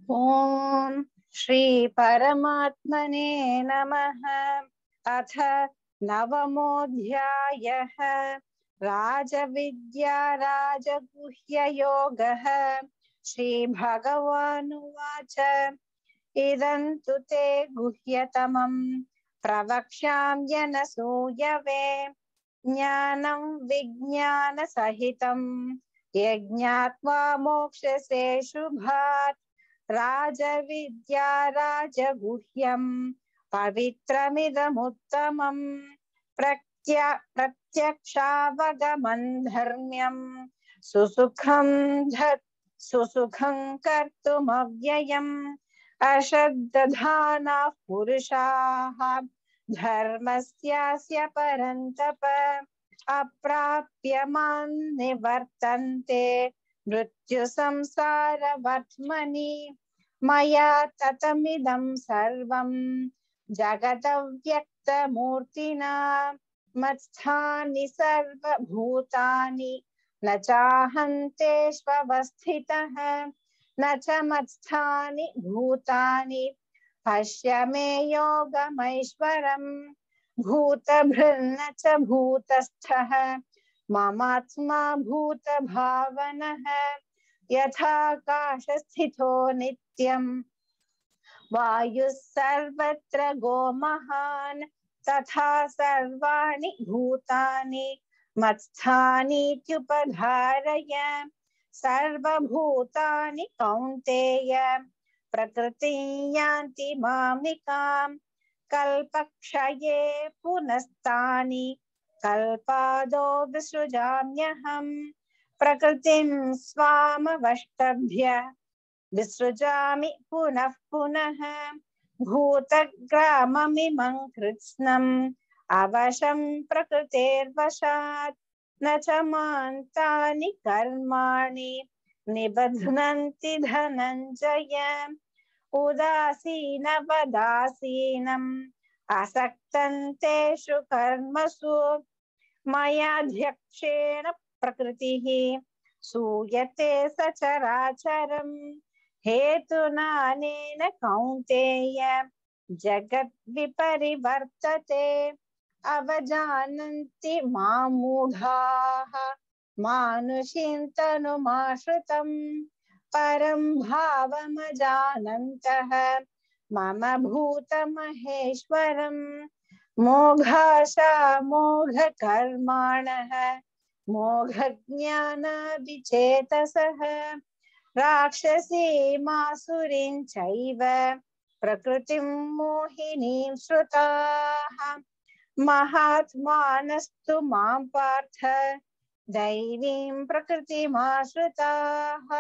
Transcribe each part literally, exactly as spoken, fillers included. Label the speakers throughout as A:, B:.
A: ओम श्री परमात्मने नमः। अथ नवमोऽध्यायः। राजविद्या राजगुह्ययोगः। श्रीभगवानुवाच इदं तु ते गुह्यतमं प्रवक्ष्याम्यनसूयवे ज्ञानं विज्ञानसहितं यज्ञात्वा मोक्षसे शुभात्। राजविद्या राजगुह्यं पवित्रमिदमुत्तमं प्रत्य प्रत्यक्षावगमन् धर्म्यं सुसुखं धत् सुसुखं कर्तुमव्ययम्। अश्रद्धानाः पुरुषाः धर्मस्यास्य परन्तप अप्राप्य मां निवर्तन्ते मृत्यु संसारवर्त्मनि। मया ततमिदं सर्वं जगदव्यक्तमूर्तिना मत्स्थानि सर्वभूतानि न चाहन्तेष्वस्थितः न च मत्स्थानि भूतानि पश्य मे योगमैश्वरम्। भूतभृन्न च भूतस्थः ममात्मा भूतभावनः यथाकाशस्थितो नित्यं वायुः सर्वत्र गोमहान् तथा सर्वाणि भूतानि मत्स्थानीत्युपधारय। सर्वभूतानि कौन्तेय प्रकृतिं यान्ति मामिकां कल्पक्षये पुनस्तानि कल्पादो विसृजाम्यहम्। प्रकृतिं स्वामवष्टभ्य विसृजामि पुनः पुनः भूतग्राममिमं कृत्स्नम् अवशं प्रकृतेर्वशात् न च मां तानि कर्माणि निबध्नन्ति धनञ्जय। उदासीनवदासीनम् असक्तं तेषु कर्मसु मयाध्यक्षेण प्रकृतिः सूयते सचराचरम्। हेतुनानेन कौन्तेय जगद्विपरिवर्तते अवजानन्ति मां मूढाः मानुषीं तनुमाश्रितम् परं भावमजानन्तः मम भूतमहेश्वरम्। मोघाशा मोघकर्माणः मोघज्ञानाभिचेतसः राक्षसीमासुरीं चैव प्रकृतिं मोहिनीं श्रुताः महात्मानस्तु मां पार्थ दैवीं प्रकृतिमाश्रिताः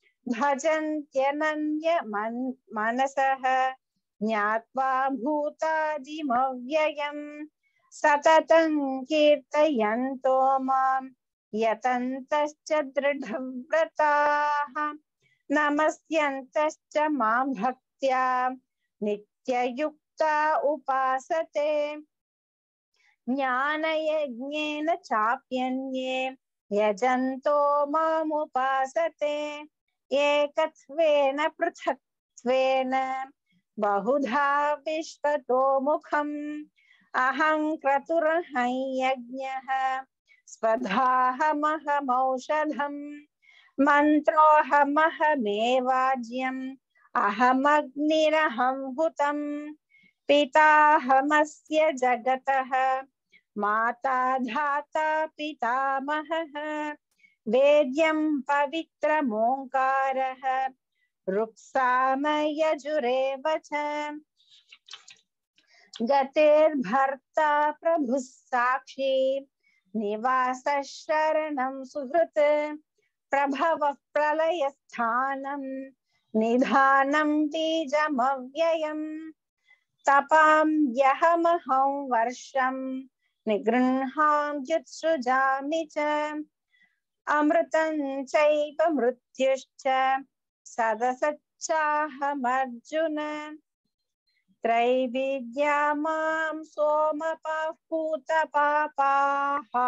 A: भजन्त्यनन्यमनसः ज्ञात्वा भूतादिमव्ययम् सततं कीर्तयन्तो मां यतन्तश्च दृढव्रताः नमस्यन्तश्च मां भक्त्या नित्ययुक्ता उपासते। ज्ञानयज्ञेन चाप्यन्ये यजन्तो मामुपासते एकत्वेन पृथक्त्वेन बहुधा विश्वतो मुखम्। अहं क्रतुर्हं यज्ञः स्वधाहमहमौषधम् मन्त्रोऽहमहमेवाज्यम् अहमग्निरहं हुतम् पिताहमस्य जगतः माता धाता पितामहः वेद्यं पवित्रमोङ्कारः ऋक्सामयजुरेव च गतेर्भर्ता प्रभुः साक्षी निवासः शरणं सुहृत् प्रभवः प्रलयस्थानं निधानं बीजमव्ययम्। तपाम्यहमहं वर्षं निगृह्णाम्युत्सृजामि च अमृतं चैव मृत्युश्च सदसच्चाहमर्जुन। त्रैविद्या मां सोमपाः पूतपापाः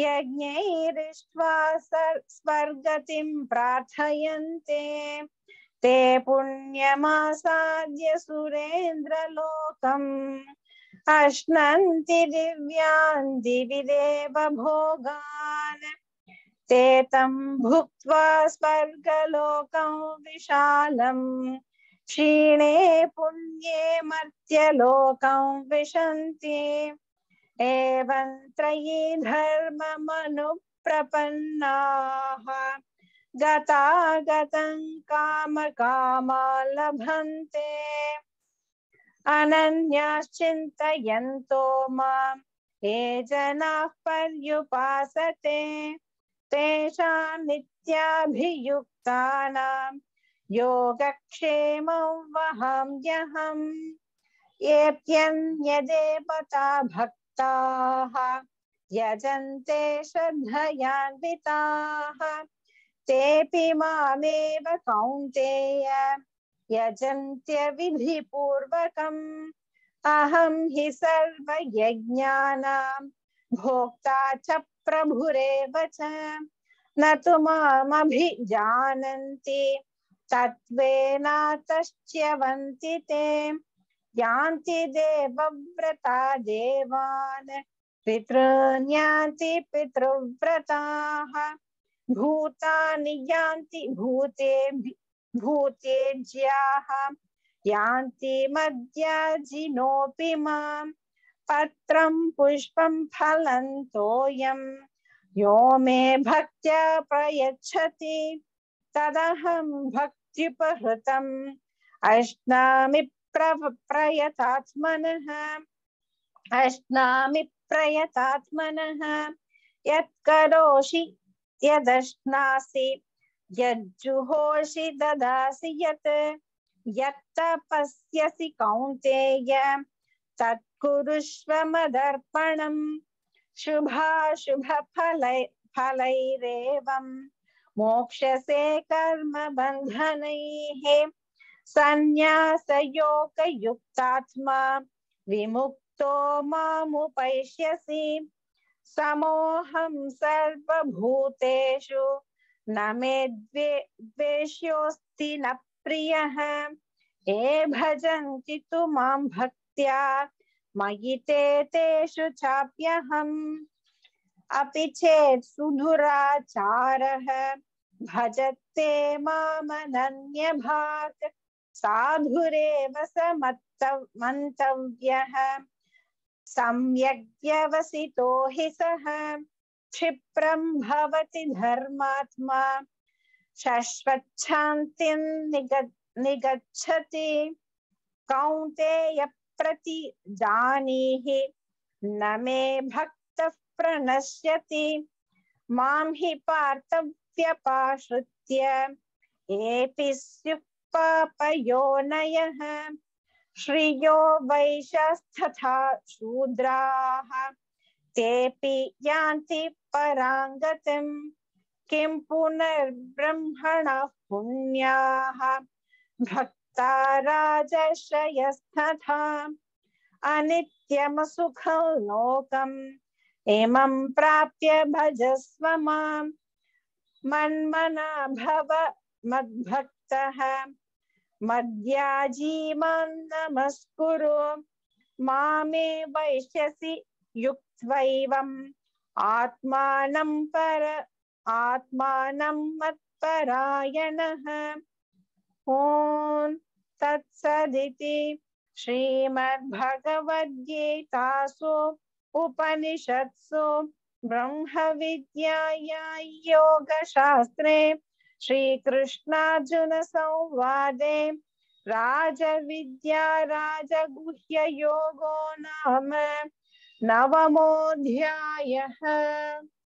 A: यज्ञैरिष्ट्वा स्वर्गतिं प्रार्थयन्ते ते पुण्यमासाद्य सुरेन्द्रलोकम् अश्नन्ति दिव्यान् दिवि देव भोगान् ते तं भुक्त्वा स्वर्गलोकं विशालम् क्षीणे पुण्ये मर्त्यलोकं विशन्ति एवं त्रयी धर्ममनुप्रपन्नाः गतागतं कामकामा लभन्ते अनन्याश्चिन्तयन्तो मां ये जनाः पर्युपासते तेषां नित्याभियुक्तानां योगक्षेमं वहाम्यहम् येऽप्यन्यदेवता भक्ताः यजन्ते श्रद्धयान्विताः तेऽपि मामेव कौन्तेय यजन्त्य विधिपूर्वकम् अहं हि सर्वयज्ञानां भोक्ता च प्रभुरेव च न तु मामभिजानन्ति तत्त्वेनातश्च्यवन्ति ते यान्ति देवव्रता देवान् पितॄन् यान्ति पितृव्रताः भूतानि यान्ति भूते भूतेज्याः यान्ति मद्याजिनोऽपि मां पत्रं पुष्पं फलं तोयं यो मे भक्त्या प्रयच्छति तदहं भक्त्युपहृतम् अश्नामि प्रयतात्मनः अश्नामि प्रयतात्मनः यत्करोषि यदश्नासि यज्जुहोषि ददासि यत् यत्तपस्यसि कौन्तेय तत्कुरुष्व मदर्पणम् शुभाशुभफलै फलैरेवं मोक्षसे कर्म बन्धनैः सन्न्यासयोगयुक्तात्मा विमुक्तो मामुपैष्यसि समोऽहं सर्वभूतेषु न मे द्वेष्योऽस्ति न प्रियः ये भजन्ति तु मां भक्त्या मयि ते तेषु चाप्यहम् अपि चेत् सुदुराचारः भजते मामनन्यभाक् साधुरेव स मन्तव्यः सम्यग् व्यवसितो हि सः क्षिप्रं भवति धर्मात्मा शश्वच्छान्तिं निगच्छति कौन्तेय प्रति जानीहि न मे भक्तः प्रणश्यति मां हि पार्थव्यपाश्रित्य एपि स्युः पापयोनयः श्रियो वैश्यस्तथा शूद्राः तेऽपि यान्ति परां गतिम् किं पुनर्ब्रह्मणः पुण्याः भक्ता राजर्षयस्तथा अनित्यमसुखं लोकम् इमं प्राप्य भजस्व मां मन्मना भव मद्भक्तः मद्याजी मां नमस्कुरु मामे वैश्यसि युक्त्वैवम् आत्मानं पर आत्मानं मत्परायणः ॐ तत्सदिति श्रीमद्भगवद्गीतासु उपनिषत्सु ब्रह्मविद्यायां योगशास्त्रे श्रीकृष्णार्जुन संवादे राजविद्या राजगुह्ययोगो नाम नवमोऽध्यायः।